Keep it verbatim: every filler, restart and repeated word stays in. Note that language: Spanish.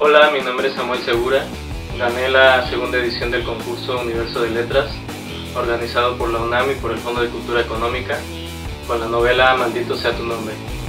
Hola, mi nombre es Samuel Segura. Gané la segunda edición del concurso Universo de Letras, organizado por la UNAM y por el Fondo de Cultura Económica, con la novela Maldito sea tu nombre.